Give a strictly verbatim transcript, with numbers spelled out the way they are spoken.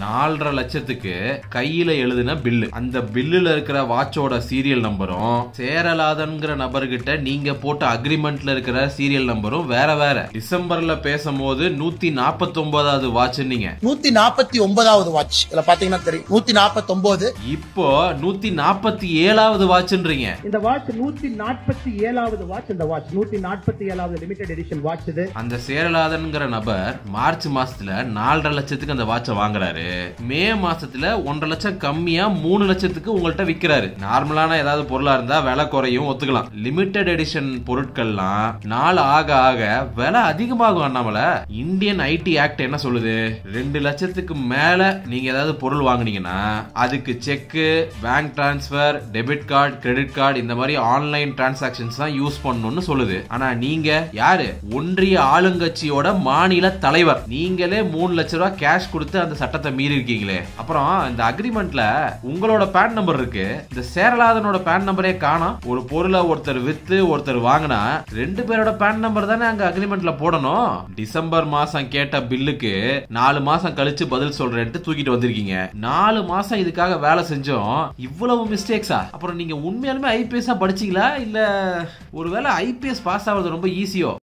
நாலரை லட்சத்துக்கு கையில எழுதின பில்லு. அந்த பில்லுல இருக்கிற வாட்சோட சீரியல் நம்பரும் சேரலாதன்ங்கிற நபர்கிட்ட நீங்க போட்ட அக்ரிமெண்ட்ல இருக்கிற சீரியல் நம்பரும் வேற வேற. டிசம்பர்ல பேசும்போது நூத்தி நாற்பத்தி ஒன்பதாவது வாட்ச் நீங்க நூத்தி நாற்பத்தி ஒன்பதாவது வாட்ச் இதுல பாத்தீங்கன்னா தெரியும் நூத்தி நாற்பத்தி ஒன்பது. இப்போ நூத்தி நாற்பத்தி ஏழாவது வாட்ச்ன்றீங்க. இந்த வாட்ச் நூத்தி நாற்பத்தி ஏழாவது வாட்ச். இந்த வாட்ச் நூத்தி நாற்பத்தி ஏழாவது லிமிடெட் எடிஷன் வாட்ச் இது. அந்த சேரலாதன்ங்கிற நபர் மார்ச் மாசத்துல நாலரை லட்சத்துக்கு அந்த வாட்சை வாங்குறாரு. மே மாசத்துல ஒன்றரை லட்சம் கம்மியா மூணு லட்சத்துக்கு உங்கள்கிட்ட விக்கிறாரு. நார்மலான ஏதாவது பொருளா இருந்தா விலை குறையும் ஒத்துக்கலாம். லிமிடெட் எடிஷன் பொருட்கள்லாம் நாள் ஆக ஆக விலை அதிகமாகும். அண்ணாமலை, இந்தியன் ஐடி ஆக்ட் என்ன சொல்லுது? ரெண்டு லட்சத்துக்கு மேல நீங்க ஏதாவது பொருள் வாங்குனீங்கன்னா அதுக்கு cheque, bank transfer, debit card, credit card இந்த மாதிரி ஆன்லைன் டிரான்சாக்ஷன்ஸ் தான் யூஸ் பண்ணணும்னு சொல்லுது. ஆனா நீங்க யாரு? ஒன்றிய ஆளுங்கட்சியோட மாநில தலைவர். நீங்களே மூணு லட்சம் ரூபாய் கேஷ் கொடுத்து அந்த சட்டத்தை மீறி இருக்கீங்களே. அப்புறம் இந்த அக்ரிமெண்ட்ல உங்களோட பேன் நம்பர் இருக்கு, இந்த சேரலாதனோட பேன் நம்பரே காணோம். ஒரு பொருளை ஒருத்தர் வித்து ஒருத்தர் வாங்கினா ரெண்டு பேரோட பேன் நம்பர் தானே அங்க அக்ரிமெண்ட்ல போடணும். டிசம்பர் மாசம் கேட்ட பில்லுக்கு நாலு மாசம் கழிச்சு பதில் சொல்றேன்ட்டு தூக்கிட்டு வந்திருக்கீங்க. நாலு மாசம் இதுக்காக வேலை செஞ்சோம், இவ்வளவு மிஸ்டேக்ஸா? அப்புறம் நீங்க உண்மையாலுமே ஐபிஎஸ் படிச்சீங்களா இல்ல ஒருவேளை ஐபிஎஸ் பாஸ் ஆகிறது ரொம்ப ஈஸியோ?